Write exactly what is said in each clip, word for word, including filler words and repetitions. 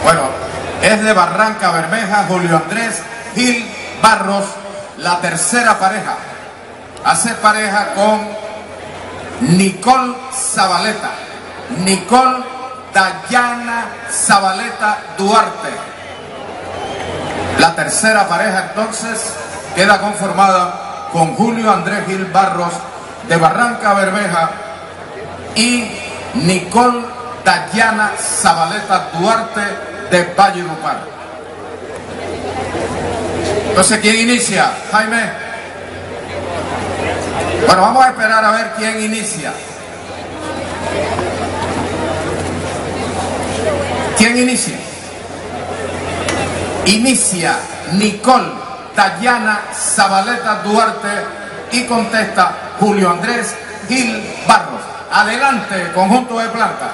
Bueno, es de Barranca Bermeja, Julio Andrés Gil Barros, la tercera pareja. Hace pareja con Nicole Zabaleta, Nicole Dayana Zabaleta Duarte. La tercera pareja entonces queda conformada con Julio Andrés Gil Barros de Barranca Bermeja y Nicole Dayana Zabaleta Duarte de Valledupar. Entonces, ¿quién inicia? Jaime. Bueno, vamos a esperar a ver quién inicia. ¿Quién inicia? Inicia Nicole Dayana Zabaleta Duarte y contesta Julio Andrés Gil Barros. Adelante, conjunto de planta.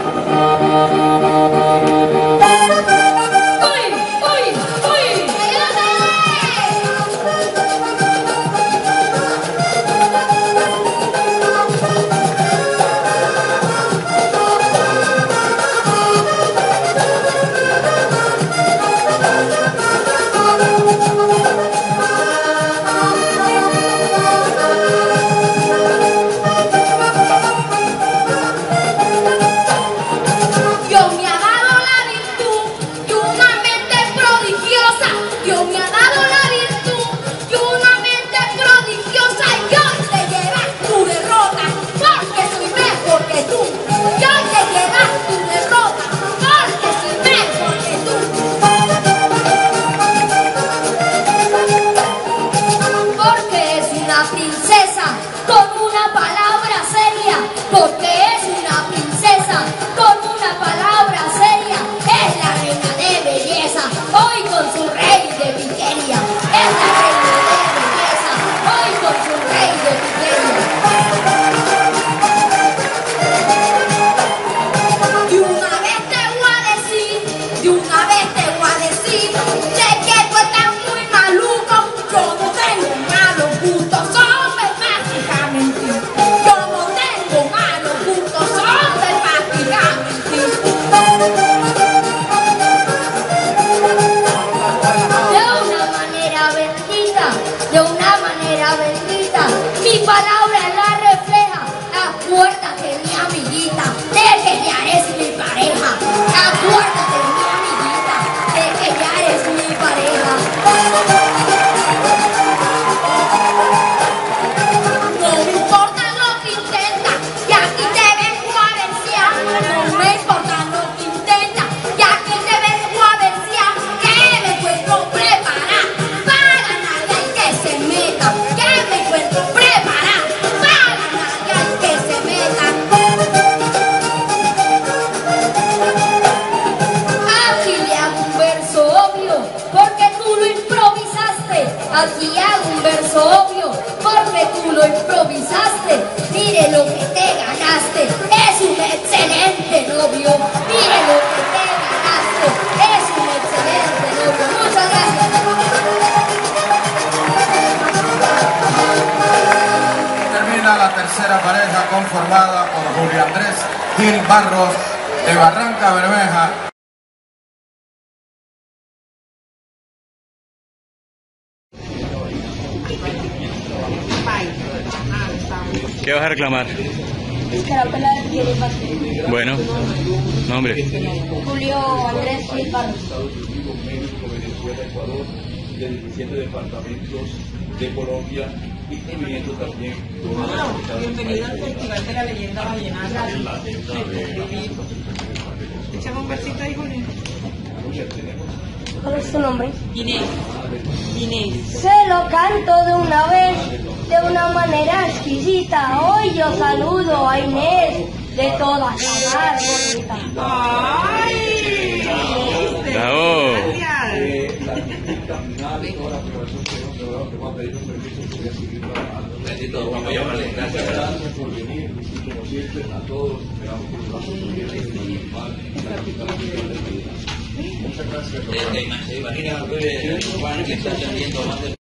Aquí hago un verso obvio, porque tú lo improvisaste. Mire lo que te ganaste, es un excelente novio. Mire lo que te ganaste, es un excelente novio. Muchas gracias. Termina la tercera pareja conformada por Julio Andrés Gil Barros de Barranca Bermeja. ¿Qué vas a reclamar? Escarapela de piel y parte. Bueno, nombre. Julio Andrés Gil Barros. De diecisiete departamentos de Colombia, incluyendo también... Bueno, bienvenido al Festival de la Leyenda Vallenata. Echame un versito ahí, Julio. ¿Cuál es tu nombre? Inés. Inés. Se lo canto de una vez, de una manera exquisita. Hoy yo saludo a Inés, de todas las más bonita. ¡Ay! ¡Bravo! Bendito, vamos a llamarle. Gracias, gracias por venir y como siempre a todos esperamos por un brazo normal. Muchas gracias. ¿Se imagina que está atendiendo más de